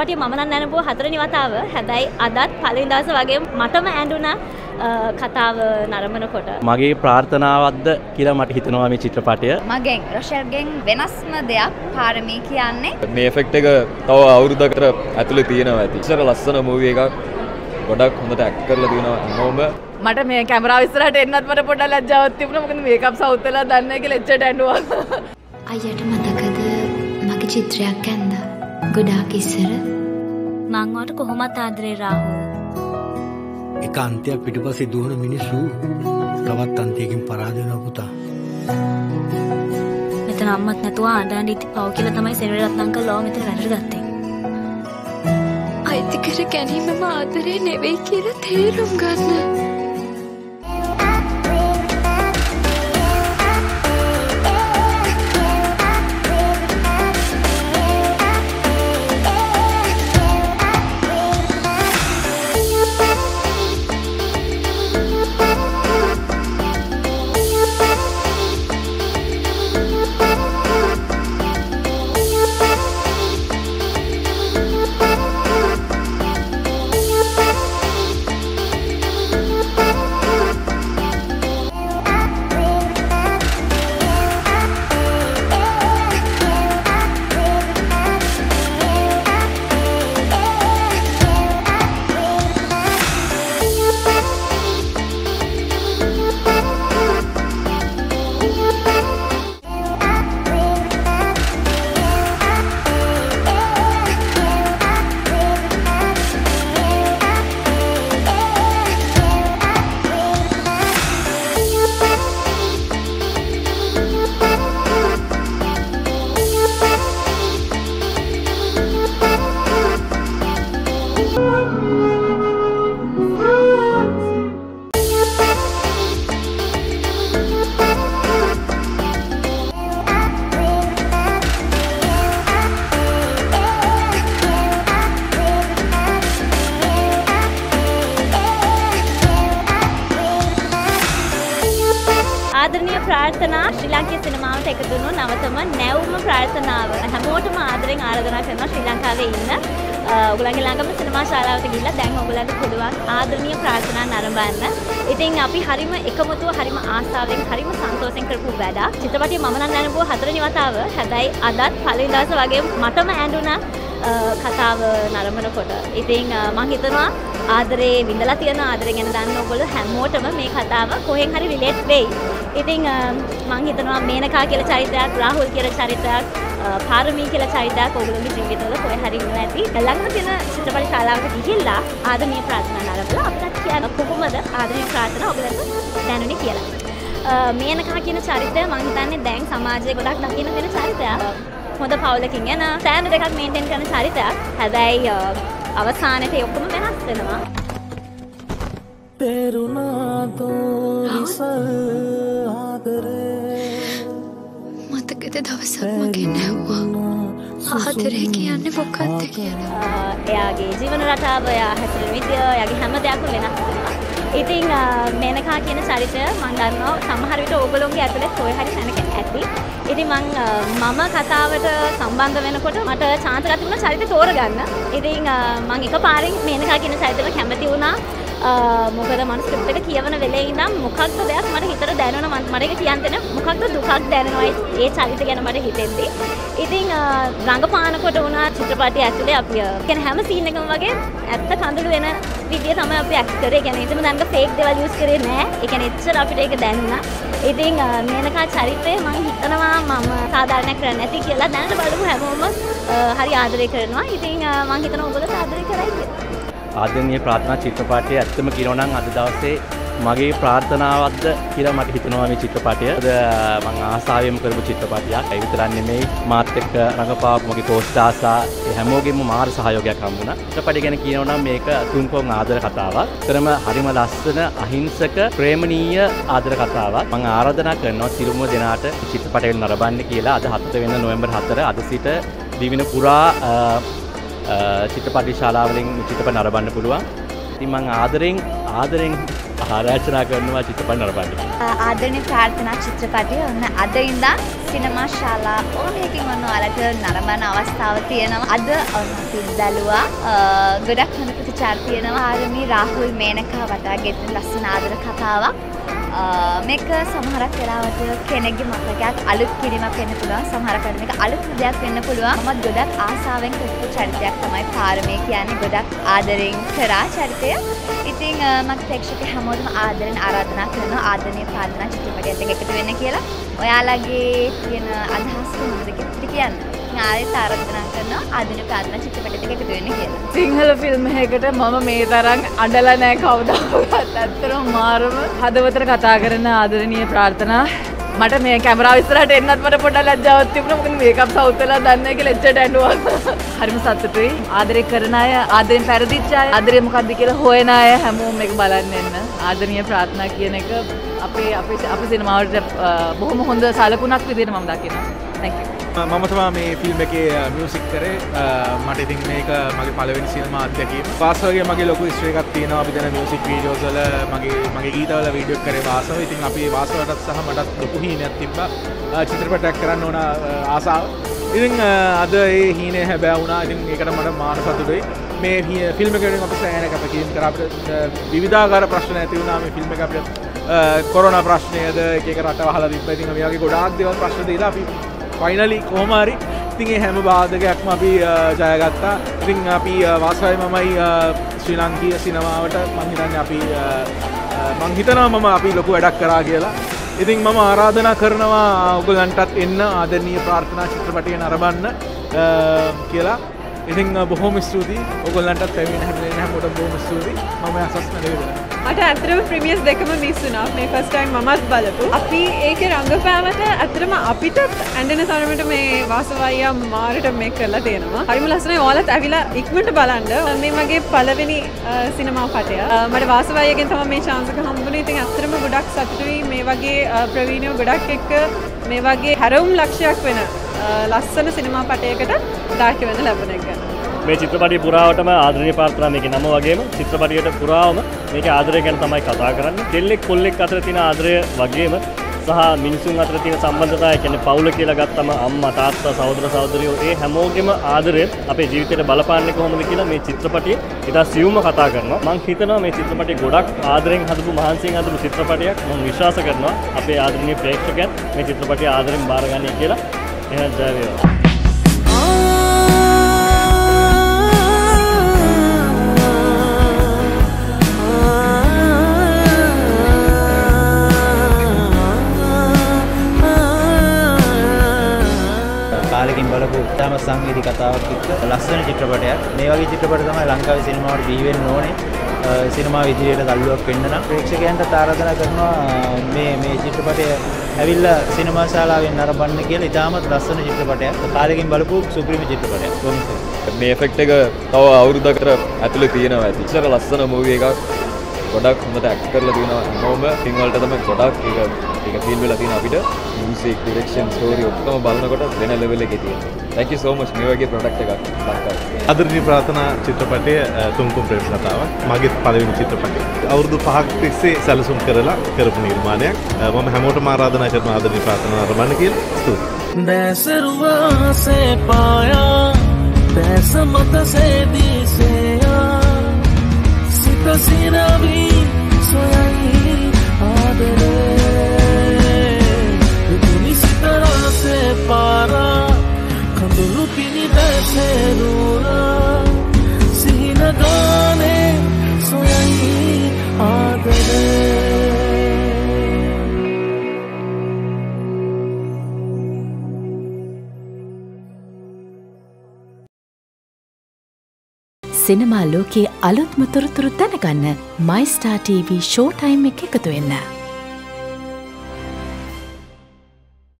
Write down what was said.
චිත්‍රපටිය මම නම් නැනපුවා 4 වෙනි වතාව. හැබැයි අදත් පළවෙනි දවසේ වගේ මටම ඇඬුණා කතාව නරඹනකොට. මගේ ප්‍රාර්ථනාවක්ද කියලා මට හිතෙනවා මේ චිත්‍රපටය. මගෙන් රොෂල්ගෙන් වෙනස්ම දෙයක් පාරමී කියන්නේ. මේ එෆෙක්ට් එක තව අවුරුද්දකට ඇතුලේ තියෙනවා ඇති. ඉතර ලස්සන මූවි එකක් ගොඩක් හොඳට ඇක්ට් කරලා තියෙනවා හැමෝම. මට මේ කැමරාව ඉස්සරහට එන්නත් මට පොඩ්ඩක් ලැජ්ජාවක් තිබුණා. මොකද මේකප් සවුත් වෙලා දන්නේ නැහැ කියලා එච්චරට ඇඬුවා. අයියට මතකද මගේ චිත්‍රයක් ඇඳා ගොඩාක් ඉස්සර මං වට කොහොමත් ආදරේ රාහුල්. එක අන්තයක් පිටුපස්සේ දුවන මිනිස්සු තවත් අන්තයකින් පරාද වෙනවා පුතා. මෙතන අම්මත් නැතුව ආඩාණ්ඩ ඉති පව් කියලා තමයි සෙනවිර රත්නංක ලෝ මෙතන වැඩට ගත්තේ. අයිති කර ගැනීමම ආදරේ නෙවෙයි කියලා තේරුම් ගන්න. ආදරණීය ප්‍රාර්ථනා ශ්‍රී ලාංකීය සිනමාවට එකතු වුණු නවතම නැවුම ප්‍රාර්ථනාව හැමෝටම ආදරෙන් ආරාධනා කරනවා ශ්‍රී ලංකාවේ ඉන්න ඔයගොල්ලන්ගේ ළඟම සිනමා ශාලාවට ගිහිල්ලා දැන් ඔයගොල්ලන්ට පුළුවන් ආදරණීය ප්‍රාර්ථනා නරඹන්න. ඉතින් අපි හරිම එකමුතුව හරිම ආසාවෙන් හරිම සන්තෝෂෙන් කරපු වැඩක්. චිත්‍රපටිය මම නම් නැනපුවා 4 වෙනි වතාව. හැබැයි අදත් පළවෙනි දවසේ වගේ මටම ඇඬුණා කතාව නරඹනකොට. ඉතින් මම හිතනවා ආදරේ විඳලා තියෙන ආදරේ ගැන දන්න ඔයගොල්ලෝ හැමෝටම මේ කතාව කොහෙන් හරි රිලේට් වෙයි. ඉතින් මම හිතනවා මේනකා කියලා චරිතයක්, රාහුල් කියලා චරිතයක්, පාරමී කියලා චරිතයක් ඔයගොල්ලෝගේ ජීවිතවල කොහෙ හරි ඉන්නවා ඇති. ළඟම තියෙන චිත්‍රපට ශාලාවකට ගිහිල්ලා ආදරණීය ප්‍රාර්ථනා නරඹලා අපිට කියන කොහොමද ආදරණීය ප්‍රාර්ථනා ඔයගොල්ලන්ට දැනුනේ කියලා. මේනකා කියන චරිතය මම හිතන්නේ දැන් සමාජයේ ගොඩක් දකින්න දෙන චරිතයක්. හොඳ පවුලකින් යන සෑම දෙකක් මේන්ටේන් කරන චරිතයක්. හැබැයි අවසානයේ ඒ ඔක්කොම වෙනස් වෙනවා. මතකද දවසක් මගේ නැව්වා ආදරේ කියන්නේ මොකක්ද කියලා. එයාගේ ජීවන රටාව, එයා හැසිරෙන විදිය, එයාගේ හැම දෙයක්ම වෙනස් වෙනවා. ඉතින් මේනකා කියන චරිතය මම දන්නවා සමහර විට ඕගොල්ලෝගේ ඇතුලේ කොයි හරි තැනක ඇති. ඉතින් මම කතාවට සම්බන්ධ වෙනකොට මට chance එකක් තිබුණා චරිතය තෝරගන්න. ඉතින් මම එකපාරින් මේනකා කියන චරිතෙට කැමති වුණා. මොකද මම ස්ක්‍රිප්ට් එක කියවන වෙලේ ඉඳන් මොකක්ද දෙයක් මට හිතට දැනෙනවා. මට ඒක කියන්න දෙන මොකක්ද දුකක් දැනෙනවා ඒ චරිතය ගැන මට හිතෙද්දි. ඉතින් රංගපානකොට වුණා චිත්‍රපටය ඇතුලේ අපි කියන්නේ හැම සීන් එකම වගේ ඇත්ත කඳුළු වෙන විදිය තමයි අපි ඇක්ට් කරේ. කියන්නේ ඒකම දැනග ෆේක් දේවල් යූස් කරේ නෑ. ඒ කියන්නේ එච්චර අපිට ඒක දැනුණා. ඉතින් මේනකා චරිතය මම හිතනවා මම සාධාරණයක් කරන්නේ නැති කියලා. දැනට බලමු හැමෝම හරි ආදරය කරනවා. ඉතින් මම හිතනවා ඔයගොල්ලෝ ආදරය කරයි කියලා. ආදරණීය ප්‍රාර්ථනා චිත්‍රපටය ඇත්තම කියනවා නම් අද දවසේ මගේ ප්‍රාර්ථනාවක්ද කියලා මට හිතෙනවා මේ චිත්‍රපටය. මම ආසාවෙන්ම කරපු චිත්‍රපටයක්. ඒ විතරක් නෙමෙයි මාත් එක්ක රඟපාපු මගේ කෝස්ටාසා හැමෝගෙම මාර සහයෝගයක් හම්බුණා. චිත්‍රපටය ගැන කියනවා නම් මේක තුන්කොන් ආදර කතාවක්. ඒතරම හරිම ලස්සන අහිංසක ප්‍රේමණීය ආදර කතාවක්. මම ආරාධනා කරනවා සියලුම දෙනාට චිත්‍රපටය නරඹන්න කියලා. අද 7 වෙනිදා නොවැම්බර් 4 අද සිට දිවින පුරා චිත්‍රපට ශාලාවලින් චිත්‍රපට නරඹන්න පුළුවන්. ඉතින් මම ආදරෙන් ආරාධනා කරනවා චිත්‍රපට නරඹන්න. ආදරණීය ප්‍රාර්ථනා චිත්‍රපටය ඔන්න අද ඉඳන් සිනමා ශාලා ඕනෑකින් ඔන්න ඔයාලට නරඹන අවස්ථාව තියෙනවා. අද ඔන්න අපි බැලුවා ගොඩක් හොඳ ප්‍රතිචාර තියෙනවා. ආරමී රාහුල් මේනකා වටාගෙන ලස්සන ආදර කතාවක්. මේක සමහරක් වෙලාවට කෙනෙක්ගේ මතකයක් අලුත් කිරීමක් වෙන්න පුළුවන්. සමහරක් වෙලාවට මේක අලුත් දෙයක් වෙන්න පුළුවන්. මමත් ගොඩක් ආසාවෙන් කරපු චරිතයක් තමයි පාරමී කියන්නේ. ගොඩක් ආදරෙන් කරා චරිතය. ඉතින් මම ප්‍රේක්ෂක හැමෝටම ආදරෙන් ආරාධනා කරනවා ආදරණීය ප්‍රාර්ථනා චිත්‍රපටයත් එක්ක එකතු වෙන්න කියලා. ඔයාලගේ තියෙන අදහස් මොනවද කියන්න. ආයෙත් ආරාධනා කරනවා ආදරණීය ප්‍රාර්ථනා චිත්‍රපටයත් එක්ක එකතු වෙන්න කියලා. සිංහල ෆිල්ම් එකකට මම මේ තරම් අඬලා නැහැ කවදාවත්. ඇත්තටම මාරම හදවතට කතා කරන ආදරණීය ප්‍රාර්ථනා. මට මේ කැමරාව ඉස්සරහට එන්නත් මට පොඩ්ඩක් ලැජ්ජාවක් තිබුණා. මොකද මේකප් සවුත් වෙලා දන්නේ නැහැ කියලා එච්චරට ඇඬුවා. හරිම සතුටුයි. ආදරේ කරන අය, ආදරෙන් පෙරදිච්ච අය, ආදරේ මොකක්ද කියලා හොයන අය හැමෝම මේක බලන්න එන්න. ආදරණීය ප්‍රාර්ථනා කියන එක අපේ සිනමාවට බොහොම හොඳ සලකුණක් විදිහට මම දකිනවා. Thank you. මම තමයි මේ ෆිල්ම් එකේ මියුසික් කරේ. මට ඉතින් මේක මගේ පළවෙනි සිනමා අත්දැකීම. වාසවගේ මගේ ලොකු හිස්ටරි එකක් තියෙනවා. අපි දැන් මියුසික් වීඩියෝස් වල මගේ ගීතවල වීඩියෝ කරේ වාසව. ඉතින් අපි වාසවටත් සහ මටත් ලොකු හීනයක් තිබ්බා. චිත්‍රපටයක් කරන්න ඕන ආසාව. ඉතින් අද ඒ හීනේ හැබෑ වුණා. ඉතින් ඒකට මට මාන සතුටුයි. මේ ෆිල්ම් එකෙන් අපි සෑහෙන කැපකිරීම කරා. අපිට විවිධාකාර ප්‍රශ්න ඇති වුණා මේ ෆිල්ම් එක අපිට. කොරෝනා ප්‍රශ්නයද එක රට වහලා තිබ්බා. ඉතින් මේ වගේ ගොඩාක් දේවල් ප්‍රශ්න දීලා අපි ෆයිනලි කොහොම හරි ඉතින් මේ හැම බාධකයක්ම අපි ජයගත්තා. ඉතින් අපි වාසවයි මමයි ශ්‍රී ලාංකීය සිනමාවට මං හිතනවා අපි ලොකු වැඩක් කරා කියලා. ඉතින් මම ආරාධනා කරනවා ඔයගලන්ටත් එන්න ආදරණීය ප්‍රාර්ථනා චිත්‍රපටය නරඹන්න කියලා. ඉතින් බොහොම ස්තුතියි. ඔයගලන්ටත් පැමිණෙන හැමෝටම බොහොම ස්තුතියි. මම යසස් මෙදගෙදර. මට ඇත්තටම ප්‍රීමියර්ස් දෙකම මිස් වුණා. මේ ෆස්ට් ටයිම් මමත් බලපු. අපි ඒකේ රංගපෑමට ඇත්තටම අපිටත් ඇඬෙන තරමට මේ වාසව අයියා මාරට මේක කරලා තියෙනවා. හරිම ලස්සනයි. ඔයාලත් ඇවිල්ලා ඉක්මනට බලන්න. මේ වගේ පළවෙනි සිනමා පටය. මට වාසව අයියාගෙන් තමයි මේ chance එක හම්බුනේ. ඉතින් ඇත්තටම ගොඩක් සතුටුයි මේ වගේ ප්‍රවීණයෝ ගොඩක් එක්ක මේ වගේ හැරවුම් ලක්ෂයක් වෙන ලස්සන සිනමා පටයකට දායක වෙන්න ලැබුණ එක. මේ චිත්‍රපටය පුරාවටම ආදරණීය ප්‍රාර්ථනා මේකේ නම වගේම චිත්‍රපටයට පුරාවම මේකේ ආදරය ගැන තමයි කතා කරන්නේ. දෙල්ලෙක් කොල්ලෙක් අතර තියෙන ආදරය වගේම සහ මිනිසුන් අතර තියෙන සම්බන්ධතාවය කියන්නේ පවුල කියලා ගත්තම අම්මා තාත්තා සහෝදර සහෝදරියෝ ඒ හැමෝගෙම ආදරය අපේ ජීවිතේට බලපාන්නේ කොහොමද කියලා මේ චිත්‍රපටයේ ඉතා සියුම්ව කතා කරනවා. මම හිතනවා මේ චිත්‍රපටය ගොඩක් ආදරෙන් හදපු මහන්සියෙන් හදපු චිත්‍රපටයක්. මම විශ්වාස කරනවා අපේ ආදරණීය ප්‍රේක්ෂකයන් මේ චිත්‍රපටය ආදරෙන් බාරගන්නේ කියලා. එහෙනම් ජය වේවා. කාලෙකින් බලපු උත්තම සංගීත කතාවක් එක්ක ලස්සන චිත්‍රපටයක්. මේ වගේ චිත්‍රපට තමයි ලංකාවේ සිනමාවට බිහි වෙන්න ඕනේ. සිනමාව ඉදිරියට තල්ලුවක් වෙන්න නම් ප්‍රේක්ෂකයන්ට ආරාධනා කරනවා මේ චිත්‍රපටය ඇවිල්ලා සිනමා ශාලාවෙන් නරඹන්න කියලා. ඉතාමත් ලස්සන චිත්‍රපටයක්. කාලෙකින් බලපු සුපිරිම චිත්‍රපටයක්. මේ එෆෙක්ට් එක තව අවුරුද්දකට ඇතුලේ තියෙනවා ඇති. ඉතල ලස්සන මූවි එකක්. ගොඩක් හොඳට ඇක්ට් කරලා තියෙනවා. හැමෝම ෆිල්ම් වලට තමයි ගොඩක් ඒක ෆීල් වෙලා තියෙන අපිට. මියුසික් ඩිරෙක්ෂන් ස්ටෝරි ඔක්කොම බලනකොට වෙන ලෙවල් එකේ තියෙනවා. Thank you so much මේ වගේ ප්‍රොඩක්ට් එකක් ලංකාවේ. ආදරණීය ප්‍රාර්ථනා චිත්‍රපටය තුන්කොම් ප්‍රේම කතාවක්. මගේ පළවෙනි චිත්‍රපටය. අවුරුදු 5ක් තිස්සේ සැලසුම් කරලා කරපු නිර්මාණයක්. මම හැමෝටම ආරාධනා කරනවා ආදරණීය ප්‍රාර්ථනා නරඹන්න කියලා. ස්තුතියි. बैसरुआ से पाया बैस मत से दिसेया सित सिरवी सोयाई आदरे दुनी सितरा से पारा कंदुलु पिनी बैसे रूरा सिहिन गाने सोयाई आदरे සිනමා ලෝකයේ අලුත්ම තොරතුරු දැනගන්න My Star TV Showtime එක එකතු වෙන්න.